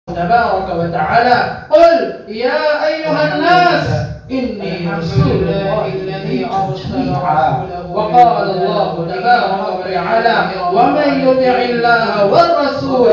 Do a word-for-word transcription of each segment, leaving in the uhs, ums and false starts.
تبارك وتعالى قل يا أيها الناس إني رسول الله الذي أرسل رسوله. وقال الله تبارك وتعالى ومن يطع الله والرسول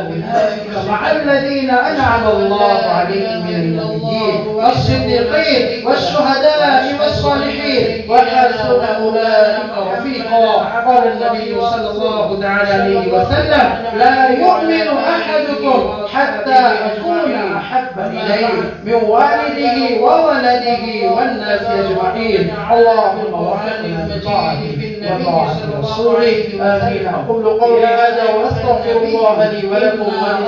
فأولئك مع الذين أنعم الله عليهم من النبيين والصديقين والشهداء والصالحين وحسن أولئك رفيقا. قال النبي صلى الله تعالى عليه وسلم لا يؤمن أحدكم حتى أكون أحب إليه من والده وولده والناس أجمعين. اللهم وفقنا لطاعتك وطاعة رسولك. آمين. أقول قولي هذا وأستغفر الله لي ولكم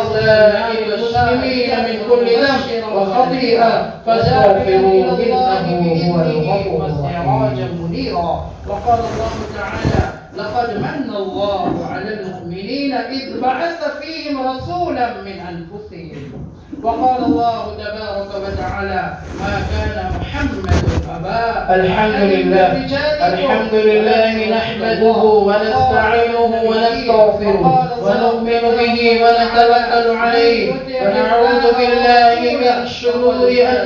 ولسائر المسلمين من كل ذنب وخطيئة فاستغفروه إنه هو الغفور الرحيم. منيرا. وقال الله تعالى لقد من الله على المؤمنين إذ بعث فيهم رسولا من أنفسهم. وقال الله تبارك وتعالى ما كان محمد أبا. الحمد لله الحمد لله نحمده ونستعينه ونستغفره ونؤمن به ونتوكل عليه ونعوذ بالله من شرور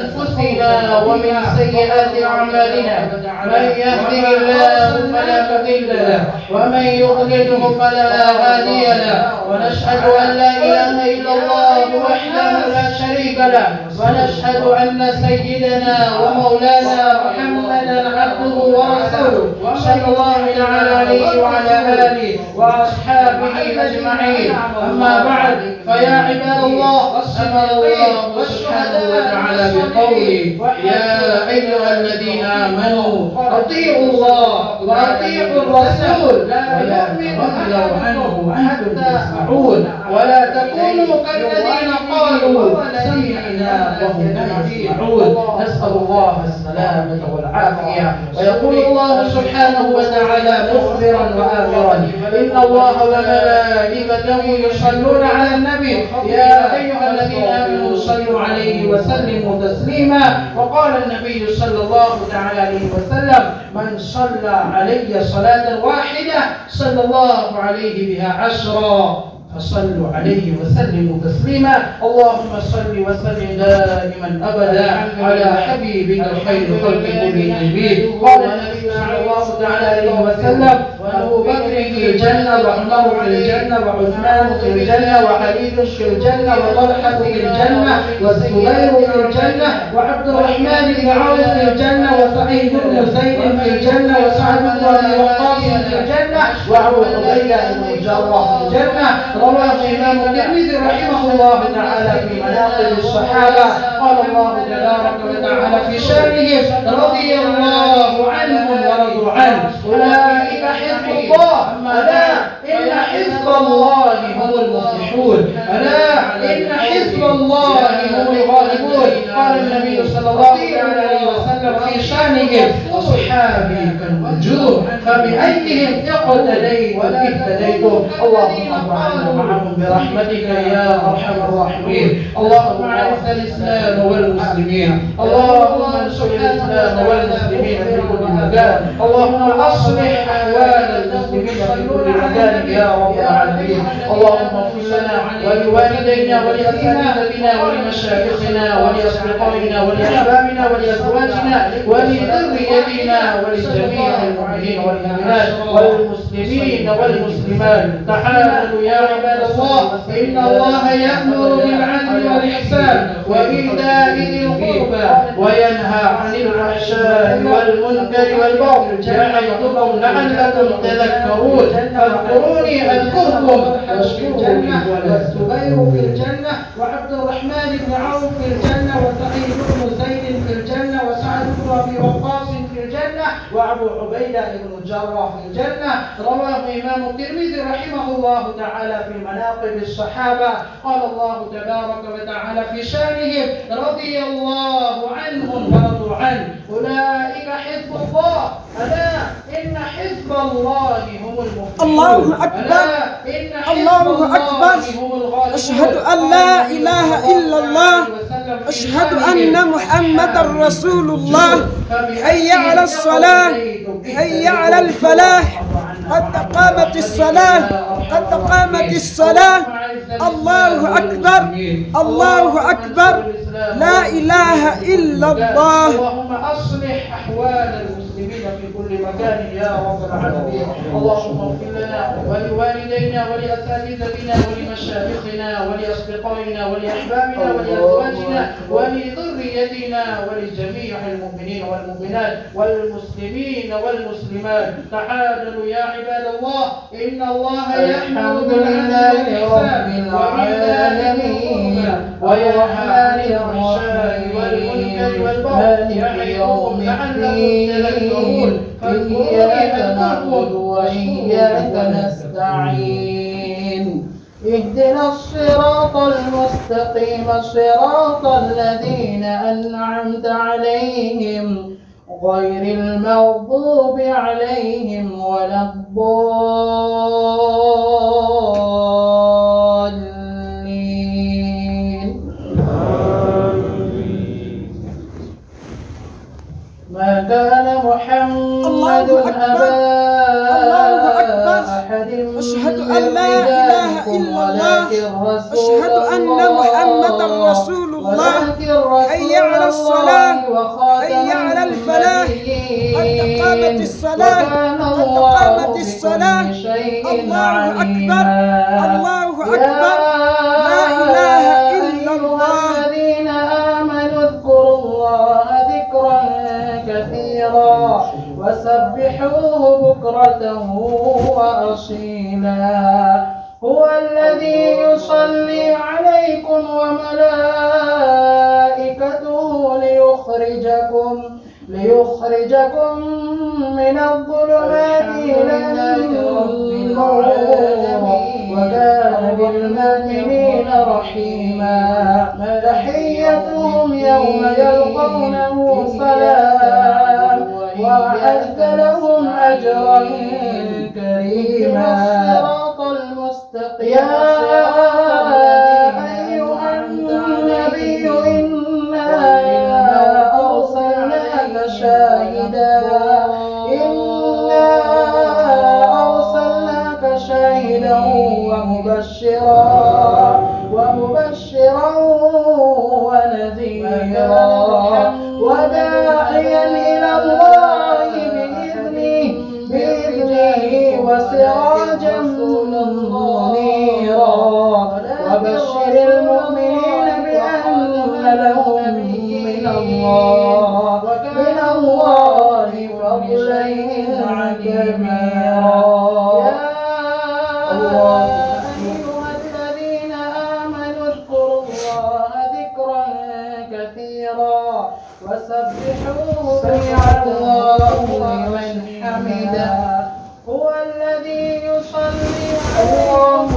أنفسنا ومن سيئات أعمالنا. من يهده الله فلا مضل له ومن يضلله فلا هادي له. ونشهد أن لا إله إلا الله وحده لا شريك له ونشهد أن سيدنا ومولانا محمدا عبده ورسوله صلى الله تعالى عليه وعلى آله وأصحابه أجمعين. أما بعد فيا عباد الله أمر الله سبحانه وتعالى بقوله يا أيها الذين آمنوا أطيعوا الله وأطيعوا الرسول ولا تولوا عنه وأنتم تسمعون ولا تكونوا كالذين قالوا سمعنا وهم لا يسمعون. نسأل الله السلامة والعافية. ويقول الله سبحانه وتعالى مخبرا وآمرا إن الله وملائكته يصلون على النبي يا أيها الذين آمنوا صلوا عليه وسلموا تسليما. وقال النبي صلى الله تعالى عليه وسلم من صلى علي صلاة واحدة صلى الله عليه بها عشرا فصلوا عليه وسلموا تسليما. اللهم صل وسلم دائما ابدا على حبيبك خير خلق كل نبي. قال النبي صلى الله تعالى عليه وسلم وابو بكر في الجنه وعمر في الجنه وعثمان في الجنه وعلي في الجنه وطلحه في الجنه والزبير في الجنه وعبد الرحمن بن عوف في الجنه وسعيد بن زيد في الجنه وسعد بن ابي وقاص في الجنه وابو عبيده بن الجراح في الجنه. رواه الإمام الترمذي رحمه الله تعالى في مناقب الصحابة. قال الله تبارك وتعالى في شأنهم رضي الله عنهم ورضوا عنه أولئك حزب الله ألا إن حزب الله هم المفلحون ألا إن حزب الله هم الغالبون. قال النبي صلى الله عليه وسلم في شأنهم أصحابي كالنجوم فبأيهم اقتديتم اهتديتم. اللهم ارحمنا معهم برحمتك يا أرحم الراحمين. اللهم أعز الإسلام والمسلمين. اللهم انصر الإسلام والمسلمين في كل مكان. اللهم أصلح أحوال المسلمين في كل مكان يا رب العالمين. اللهم اغفر لنا ولوالدينا ولأساتذتنا ولمشايخنا ولأصدقائنا ولأحبابنا ولأزواجنا ولذريتنا ولجميع المؤمنين والمؤمنات والمسلمين والمسلمات. تعالوا يا عباد الله إن الله يأمر بالعدل والإحسان وإيتاء ذي القربى وينهى عن الفحشاء والمنكر والبغي يعظكم لعلكم تذكرون. فاذكروني أذكركم واشكروني. والزبير في الجنة وعبد الرحمن بن عوف في الجنة وسعيد بن زيد في الجنة وسعد بن أبي وقاص في الجنة وأبو عبيدة بن الجراح في الجنة. رواه الإمام الترمذي رحمه الله تعالى في مناقب الصحابة. قال الله تبارك وتعالى في شأنهم رضي الله عنهم ورضوا عنه أولئك حزب الله ألا إن حزب الله هم المفلحون. الله أكبر الله أكبر. أشهد أن لا إله إلا الله أشهد أن محمدا رسول الله. حي على الصلاة حي على الفلاح قد قامت الصلاة قد قامت الصلاة الله أكبر الله أكبر لا إله إلا الله. اللهم أصلح أحوال المسلمين في كل مكان يا رب العالمين. اللهم اغفر لنا ولوالدينا ولأساتذتنا ولمشايخنا ولأصدقائنا ولأحبابنا ولأزواجنا ولذريتنا ولجميع المؤمنين والمؤمنات والمسلمين والمسلمات. تعالوا يا عباد الله، إن الله يأمر بالعدل والإحسان وينهى عن الفحشاء والمنكر والبغي يعظكم لعلكم تذكرون. إياك نعبد وإياك نستعين. اهدنا الصراط المستقيم صراط الذين أنعمت عليهم غير المغضوب عليهم ولا الضالين. ما كان محمد أبا أحد أشهد أن لا إله إلا الله أشهد أن محمدا رسول الله. حي على الصلاة حي على الفلاح قد قامت الصلاة قد قامت الصلاة. الله أكبر الله أكبر لا إله إلا الله. الذين آمنوا اذكروا الله ذكرا كثيرا وسبحوه بكرة وأصيلا. هو الذي يصلي عليكم وملائكته ليخرجكم ليخرجكم من الظلمات إلى النور وكان بالمؤمنين رحيما. تحيتهم يوم يلقونه سلام وأعد لهم أجرا كريما. يا أيها النبي إنا أرسلناك شاهدا إنا أرسلناك شاهدا ومبشرا ومبشرا ونذيرا وداعيا إلى الله بإذنه بإذنه وسراجا منيرا. وبشر المؤمنين بأن لهم من الله من الله فضلا كبيرا. أيها الذين آمنوا اذكروا الله ذكرا كثيرا وسبحوه سمع الله لمن حمده. هو الذي يصلي عليكم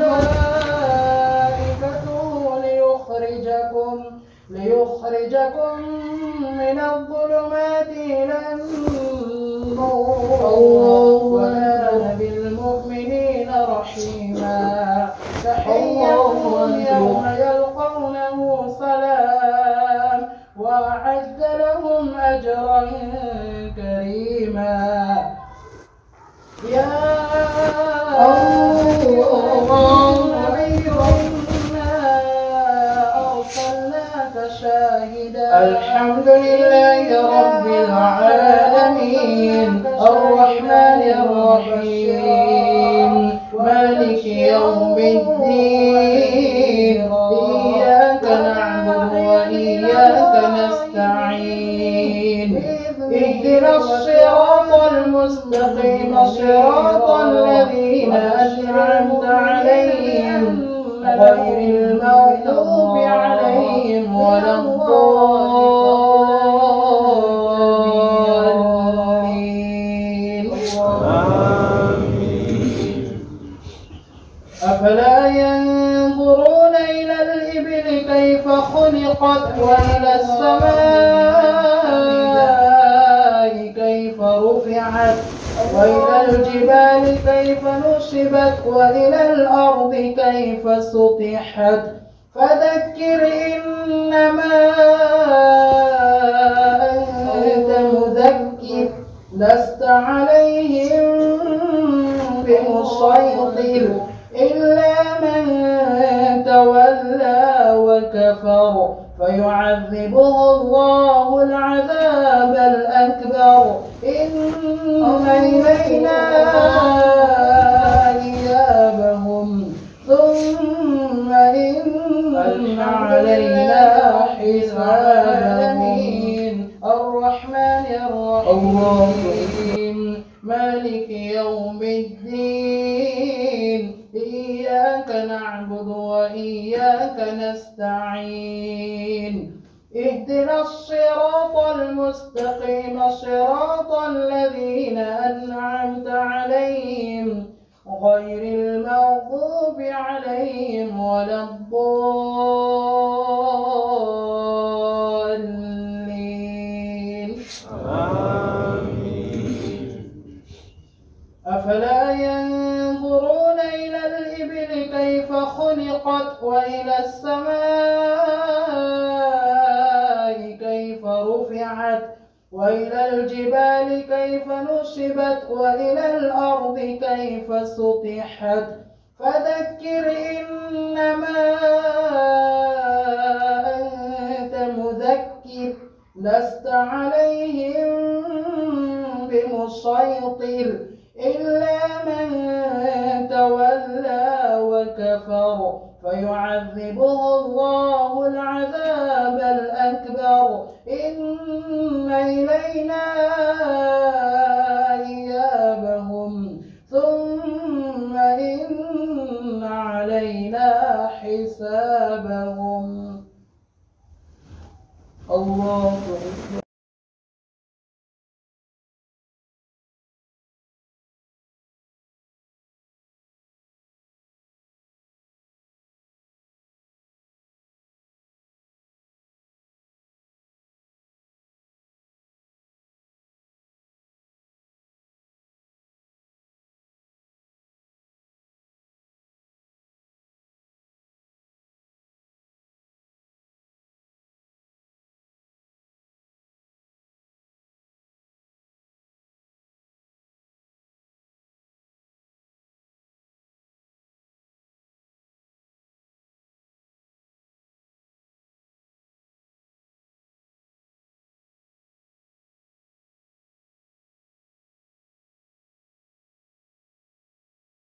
وملائكته ليخرجكم ليخرجكم من الظلمات إلى النور وكان بالمؤمنين رحيما. تحيتهم يوم يلقونه سلام وأعد لهم أجرا كريما. يا أيها النبي إنا أرسلناك شاهدا. الحمد لله رب العالمين الرحمن الرحيم مالك يوم الدين. إياك نعبد وإياك نستعين. اهدنا الصراط المستقيم صراط الذين أنعمت عليهم غير المغضوب عليهم ولا الضالين. أفلا ينظرون إلى الإبل كيف خلقت وإلى السماء كيف رفعت وإلى الجبال كيف نصبت وإلى الأرض كيف سطحت. فذكر إنما أنت مذكر لست عليهم بمسيطر إلا من وكفر فيعذبه الله العذاب الأكبر إن إلينا إيابهم ثم إن علينا حسابهم الرحمن الرحيم مالك يوم الدين إياك نعبد وإياك نستعين اهدنا الصراط المستقيم صراط الذين أنعمت عليهم غير المغضوب عليهم ولا الضالين أفلا ينظرون إلى الإبل كيف خلقت وإلى السماء كيف رفعت وإلى الجبال كيف نصبت وإلى الأرض كيف سطحت فذكر إنما أنت مذكر لست عليهم بمسيطر إلا من تولى وكفر فيعذبه الله العذاب الأكبر إن إلينا